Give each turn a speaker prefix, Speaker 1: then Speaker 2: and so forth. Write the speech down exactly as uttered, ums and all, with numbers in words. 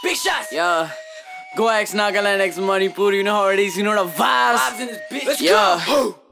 Speaker 1: Big shots.
Speaker 2: Yeah. Go X Nagaland, X Manipur, you know how it is, you know the vibes.
Speaker 1: Vibes in this bitch. Let's
Speaker 2: Yeah.
Speaker 1: go.